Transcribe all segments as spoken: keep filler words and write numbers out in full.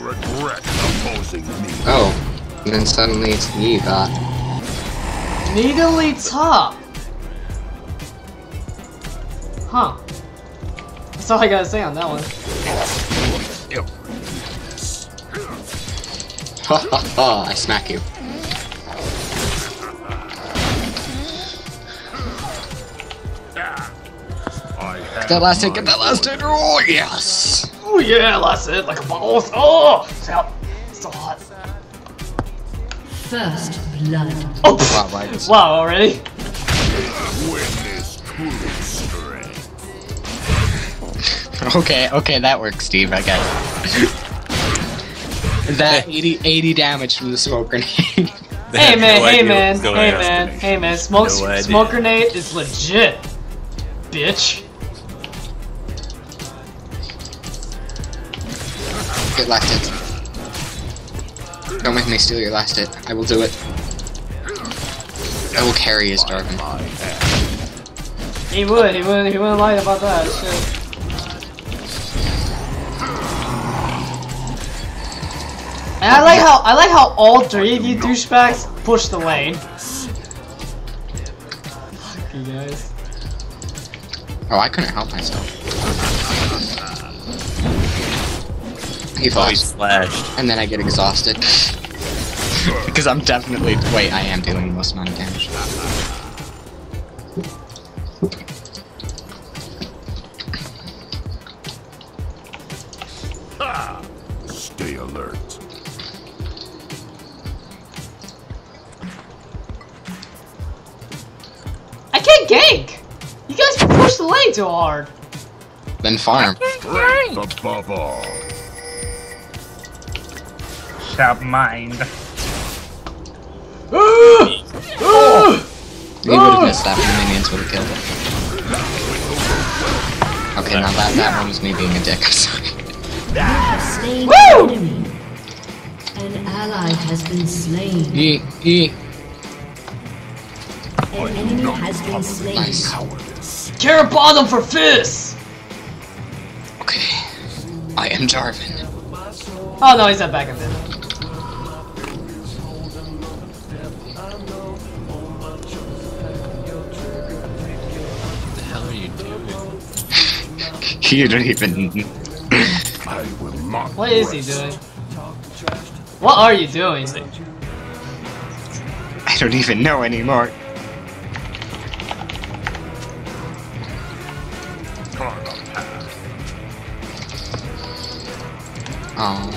regret opposing me. Oh, and then suddenly it's you, God. Needly top. Huh. That's all I gotta say on that one. Ha ha ha, I smack you. Get that last hit, get that last hit! Oh, yes! Oh yeah, last hit like a boss. Oh, so, so hot. First blood. Oh, Wow, right. wow, already? Witness true strength. Okay, okay, that works, Steve, I guess. That eighty, eighty damage from the smoke grenade. Hey man, no hey idea man, what's going hey on. man, hey man, smoke, No idea. smoke grenade is legit, bitch. Get last hit. Don't make me steal your last hit. I will do it. I will carry his Jarvan. He would, he wouldn't, he wouldn't lie about that shit. And I like how I like how all three of you douchebags push the lane. Fuck you guys. Oh, I couldn't help myself. He Oh, he flashed. slashed. And then I get exhausted. Because I'm definitely... Wait, I am dealing the most amount of damage. Stay alert. I can't gank! You guys push the lane too hard. Then farm. Strength above all. Stop mind. Oh! We would have missed that, and the minions would have killed it. Okay, now that, that one was me being a dick, I'm sorry. You have slain Woo! an enemy. An ally has been slain. E, E. An enemy has been slain. Nice. Carrot bottom for Fizz! Okay. I am Jarvan. Oh no, he's not back in there. What the hell are you doing? You don't even... I will not What is he rest. doing? What are you doing? I don't even know anymore. Oh.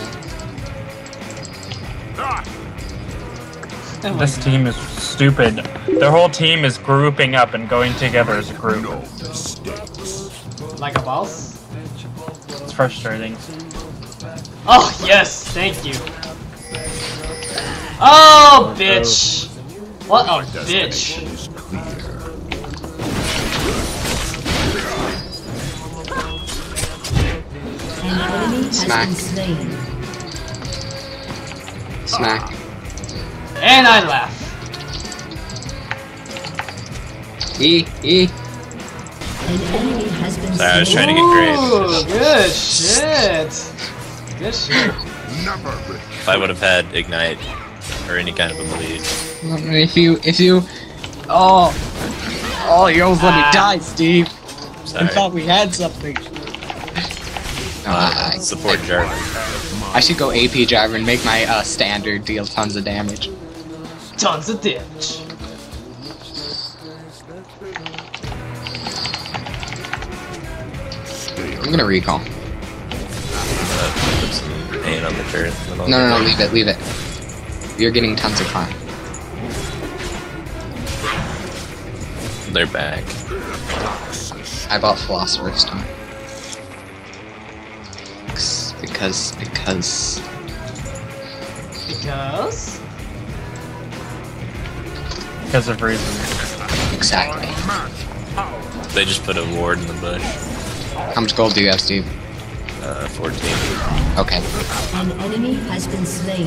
Oh my This God. team is stupid. Their whole team is grouping up and going together as a group. No mistakes. Like a boss? It's frustrating. Oh yes, thank you. Oh bitch! What a bitch! Is clear. An enemy has Smack. been slain. Smack. And I laugh. An E, E. enemy has been Sorry, I was slain. trying to get great. Ooh, good shit. Good shit. Never re- If I would have had Ignite or any kind of a bleed. If you, if you... Oh. Oh, you almost let me Ah. die, Steve. Sorry. I thought we had something. No, Uh, I, support Jarvan. I should go A P Jarvan, make my uh, standard deal tons of damage. Tons of damage. stay I'm gonna recall. Uh, put some pain on the turret. No, no, no, leave it, leave it. You're getting tons of harm. They're back. I bought Philosopher's Stone. Because, because... Because? Because of reasons. Exactly. They just put a ward in the bush. How much gold do you have, Steve? Uh, fourteen. Okay. An enemy has been slain.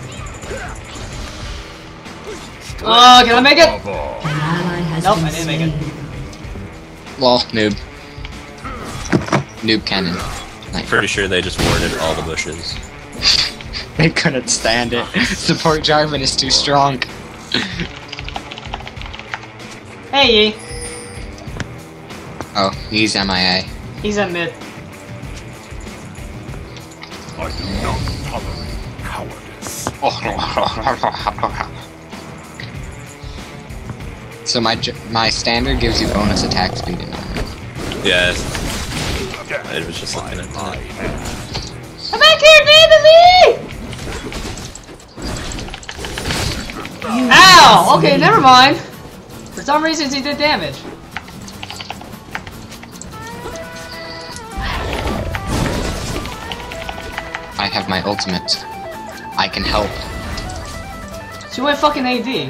Oh, can I make it? above all. An ally has Nope, been I didn't make slain. it. Lol, noob. Noob cannon. Nice. Pretty sure they just warded all the bushes. They couldn't stand it. Support Jarvan is too strong. Hey, Yi. Oh, he's M I A. He's at mid. I do not tolerate cowardice. So my j- my standard gives you bonus attack speed in armor. Yeah. I was just looking at that. I'm back here, Natalie! Ow! Okay, never mind. For some reason, he did damage. I have my ultimate. I can help. She went fucking A D.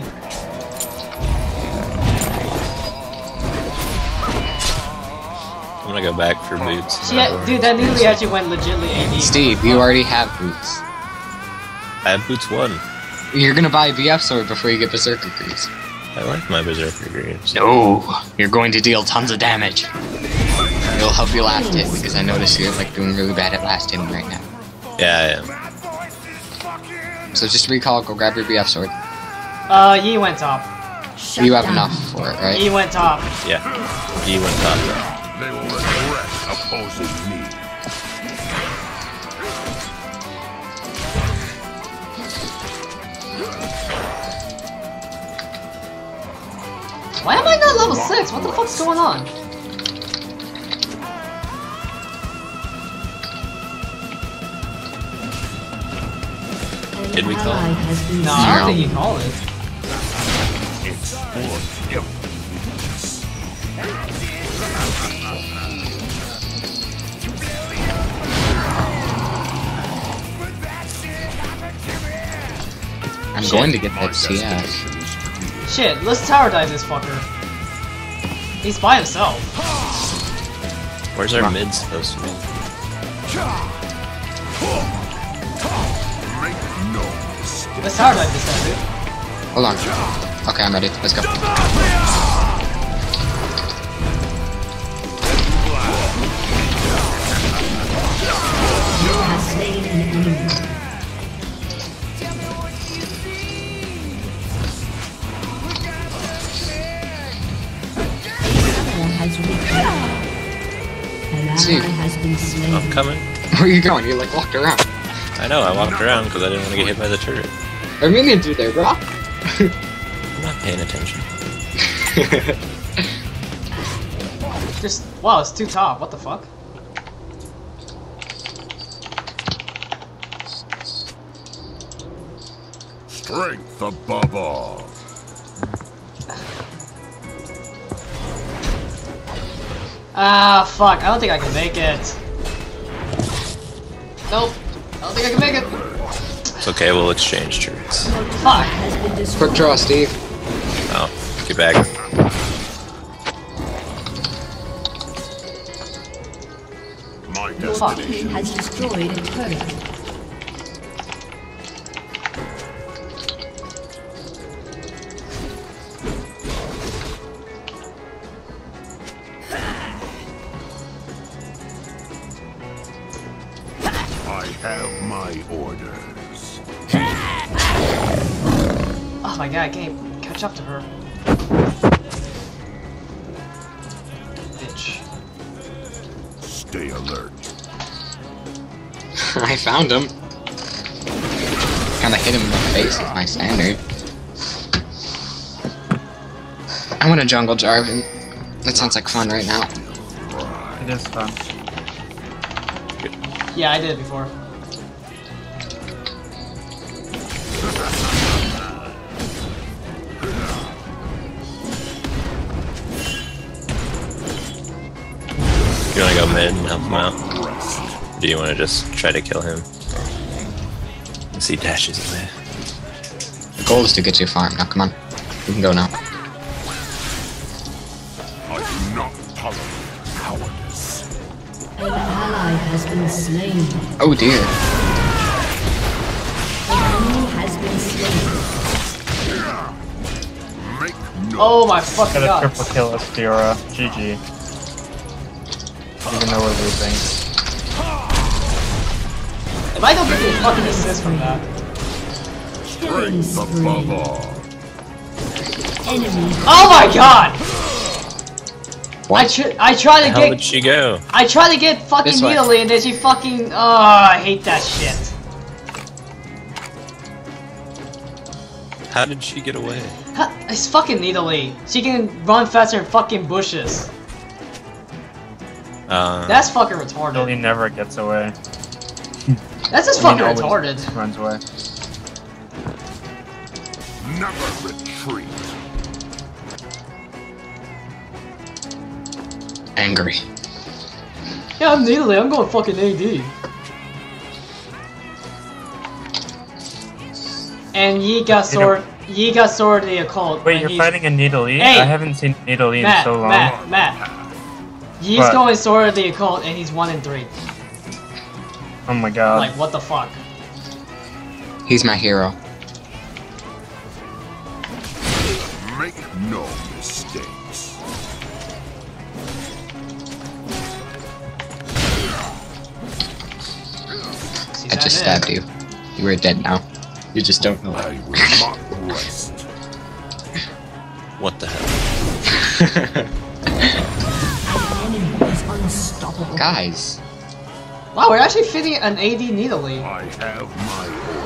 I'm gonna go back for boots. She had, dude, that literally actually went legitly A D. Steve, you already have boots. I have boots one. You're gonna buy a B F sword before you get Berserker Greaves. I like my Berserker Greaves. No, you're going to deal tons of damage. It'll help you last hit because I notice you're like doing really bad at last hitting right now. Yeah, I am. So just recall, go grab your B F sword. Uh, Yi went top. Shut You have down. enough for it, right? Yi went top. Yeah. He went top. They will regret opposing me. Why am I not level six? What the fuck's going on? An Did we call ally it? has been No, I Zero. don't think you call it. Explore emptiness. I'm going to get that C S. Shit, let's tower dive this fucker. He's by himself. Where's our mid supposed to be? Make no mistake. Let's tower dive this guy, dude. Hold on. Okay, I'm ready. Let's go. has slain an enemy. Has An See. ally has been slain. I'm coming. Where are you going? You like walked around. I know, I walked around because I didn't want to get hit by the turret. Our minions are there, bro. I'm not paying attention. Just, wow, it's too top. What the fuck? Strength above all. Ah, fuck. I don't think I can make it. Nope. I don't think I can make it. It's okay, we'll exchange turrets. Fuck. Has been destroyed. Quick draw, Steve. Oh, get back. My Your Fuck. team destination. has destroyed a turret. I have my orders. Oh my god, I can't catch up to her. Bitch. Stay alert. I found him. Kinda hit him in the face with my standard. I want to jungle Jarvan. That sounds like fun right now. It is fun. Yeah, I did it before. You wanna go mid and help him out? Or do you wanna just try to kill him? Let's see dashes away. The goal is to get you a farm. Now, come on. We can go now. I do not tolerate cowardice. An ally has been slain. Oh dear. An enemy has been slain. Make no Oh my fucking Got a god. triple kill Astira. G G. Even though we're losing. I If I don't get the fucking assist from that. Killing spree. Above all. Enemy. Oh my god! I What? tr I try to How get did she go? I try to get fucking This way. Nidalee and then she fucking oh I hate that shit. How did she get away? Huh, it's fucking Nidalee. She can run faster in fucking bushes. Uh, That's fucking He retarded. never gets away. That's just I mean, fucking always retarded. Runs away. Never retreat. Angry. Yeah, I'm Nidalee. I'm going fucking A D. And Yi got sword. Yi got sword of the occult. Wait, and you're he's- fighting a Nidalee? Hey! I haven't seen Nidalee in Matt, so long. Matt, Matt. Yi's What? going sword of the occult and he's one in three. Oh my god. Like what the fuck? He's my hero. Make no mistakes. She's I just that stabbed you. You are dead now. You just don't know I it. will not rest. what the hell? An enemy is unstoppable. Guys. Wow, we're actually fitting an A D Nidalee. I have my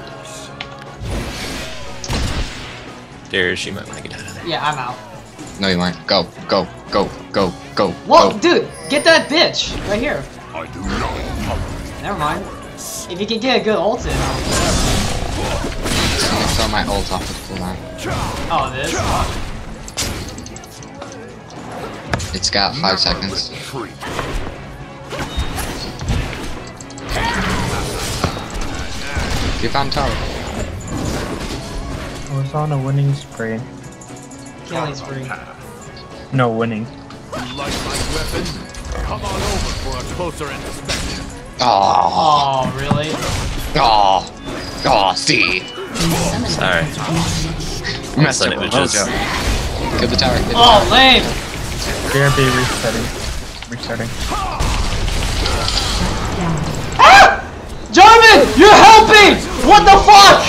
orders. Dare, she might want to get out of there. Yeah, I'm out. No, you aren't. Go, go, go, go, go. Whoa, go. dude, get that bitch right here. I do not tolerate Never mind. If you can get a good ult in, I'll- I'm gonna throw my ult off the cooldown. oh, this. It's got five seconds. retreat. Keep on top. I was on a winning spree. Killing spree. No winning. You like my weapon? Come on over for a closer inspection. Oh, Oh, really? oh, oh, see. Sorry. Messed thought up it was the just- mojo. Kill the tower. Kill the Oh, tower. lame. B R B resetting. Restarting. Ah! Jarvan, you're helping! What the fuck?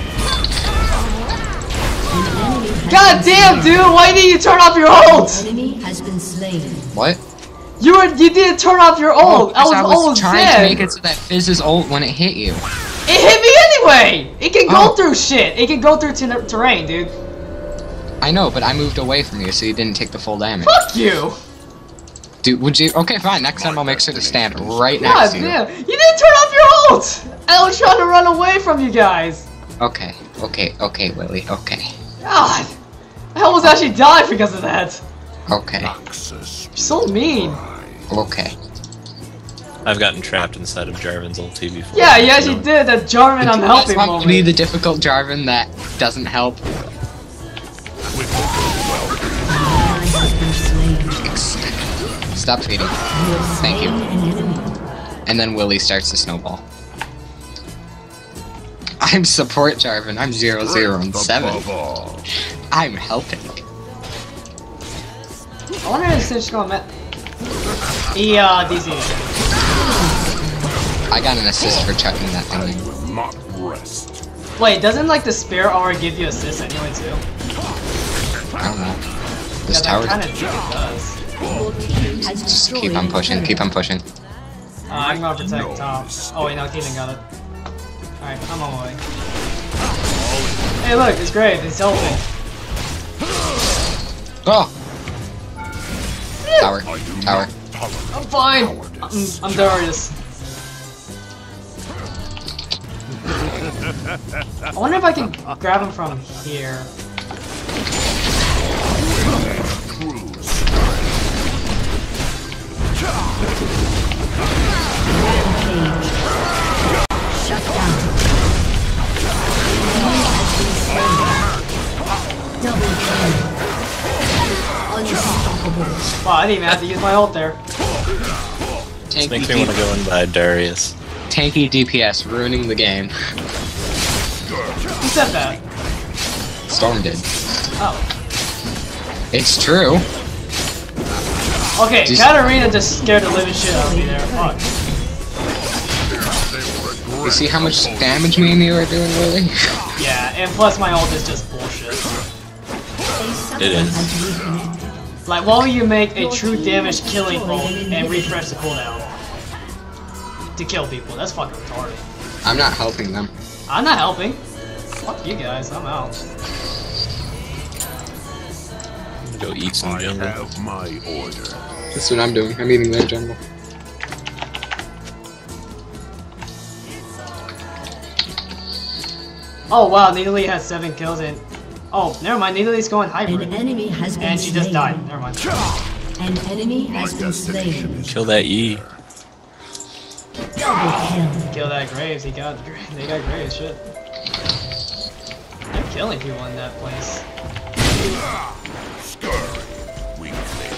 God damn, dude! Why did you turn off your ult? Enemy has been slain. What? You were you didn't turn off your ult. I was, I was almost trying dead. to make it so that fizzes ult when it hit you. It hit me anyway. It can go Oh. through shit. It can go through ter terrain, dude. I know, but I moved away from you, so you didn't take the full damage. Fuck you. Dude, would you? Okay, fine. Next time I'll make sure to stand right next God to you. damn. You didn't turn off your ult. I was trying to run away from you guys. Okay, okay, okay, Willie. Okay, God. I almost actually died because of that. okay, Noxus. You're so mean. okay. I've gotten trapped inside of Jarvan's ulti before. Yeah, you actually did that Jarvan I'm helping That's not to be moment. the difficult Jarvan that doesn't help. Ally has been slain. Stop feeding. You have Thank you. slain an enemy. And then Willie starts to snowball. I'm support Jarvan. I'm zero zero and seven. Above all. I'm helping. I wonder if it's gonna met. He uh D C. I got an assist for chucking that I thing. will not rest. Wait, doesn't like the spear already give you assists anyway too? I don't know. This Yeah, tower. that kind of does. Your team has Just destroyed keep on an pushing. enemy. Keep on pushing. Uh, I'm gonna protect top. Oh wait, no, Keaton got it. Alright, I'm on my way. Hey look, it's great, it's helping. Oh. Tower. I do Tower. not tolerate I'm fine! I'm, cowardice. I'm Darius. I wonder if I can grab him from here. Cruise. Shut down. Enemy has been slain. Double kill. Unstoppable. Wow, I didn't even have to use my ult there. This Tanky, makes me want to D- go and buy Darius. tanky D P S ruining the game. Who said that? Storm did. Oh. It's true. Okay, Just- Katarina just scared the living shit out of me there. Fuck. They will regret You see how much damage me and you are doing, really? Yeah, and plus my ult is just bullshit. It is. Like, why would you make a true damage killing ult and refresh the cooldown to kill people? That's fucking retarded. I'm not helping them. I'm not helping. Fuck you guys, I'm out. Go eat some I jungle. have my order. That's what I'm doing. I'm eating their jungle. Oh wow, Nidalee has seven kills and... Oh, never mind, Nidalee's going An hybrid. enemy has been And she just slain. died, never mind. An enemy has been slain. Kill that E. Double kill. Kill that Graves, he got... They got Graves, shit. I'm killing people in that place. Scurry, weakling.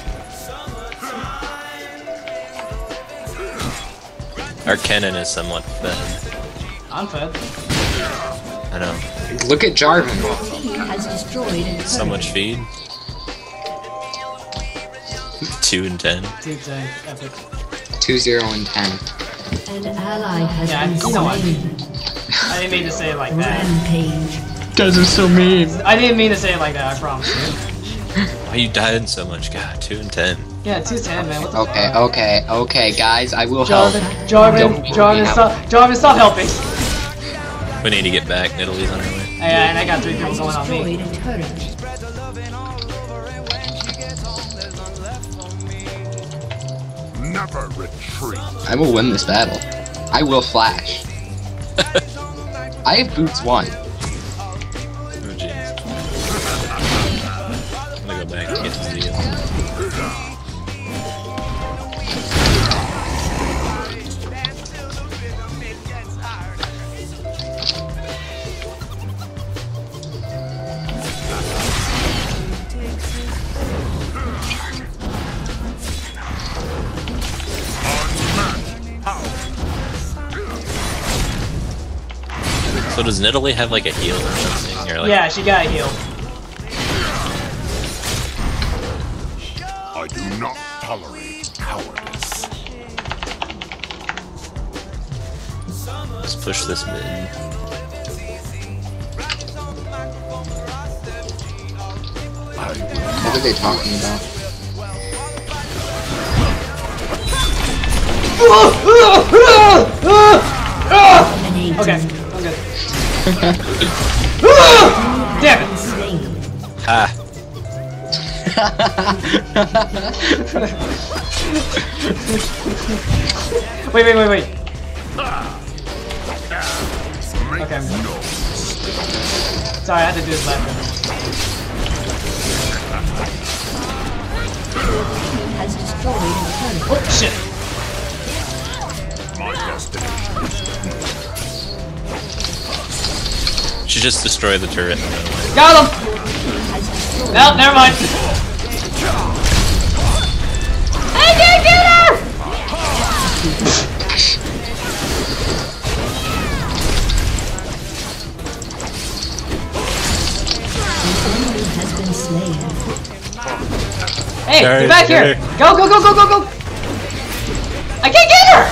Our cannon is somewhat fed. I'm fed. I know. Look at Jarvan. He has destroyed a turret. So much feed. Two and ten. Two tank, epic. two, zero, and ten. An ally has Yeah, been you know what? slain. I didn't mean to say it like that. Rampage. Guys are so mean. I didn't mean to say it like that, I promise you. Why you dying so much? God, two and ten. Yeah, two ten, man, what the Okay, fuck? okay, okay, guys, I will help. Jarvan, Jarvan, Don't make Jarvan, me stop, Jarvan, stop helping! We need to get back. Nidalee's on her way. Yeah, and I got three people Has going on me. destroyed a turret. Never retreat. I will win this battle. I will flash. I have boots one. Oh jeez. I'm gonna go back and get this deal. So does Nidalee have like a heal or something? Or like, Yeah, she got healed. I do not tolerate cowardice. let's push this mid. I will What are they talking about? Okay, I'm good. Damn it! Slain. Ha! Wait, wait, wait, wait. Okay, I'm good. Sorry, I had to do this last time. Has destroyed a turret. Oh, shit! my destination. She just destroyed the turret. Got him! Has destroyed. No, never mind. I can't get her! An enemy has been slain. Hey, Sorry, get back here! sorry. Go, go, go, go, go, go! I can't get her!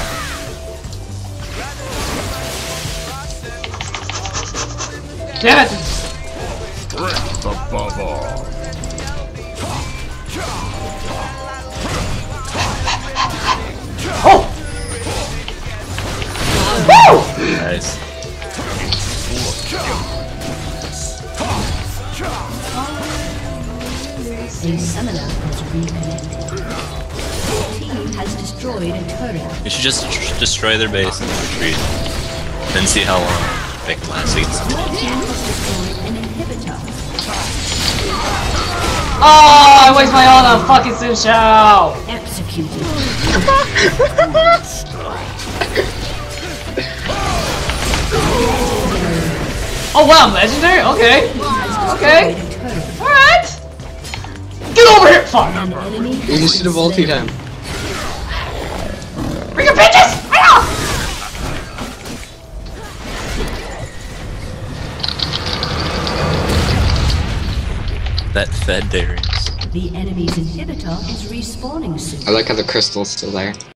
Damn it! Strength above all. Oh! Woo! Nice. A summoner has reconnected. Your team has destroyed a turret. We should just tr- destroy their base and retreat. Then see how long they can last against them. Your team has destroyed an inhibitor. Oh, I waste my ult on fucking Sim Shao! Executed. Oh wow, I'm legendary? Okay. Okay. Destroyed a turret. Alright! Get over here! Fuck! An enemy You has should have been ulted slain. him. Bring your bitches! Ah! That fed Darius. The enemy's inhibitor is respawning soon. I like how the crystal's still there.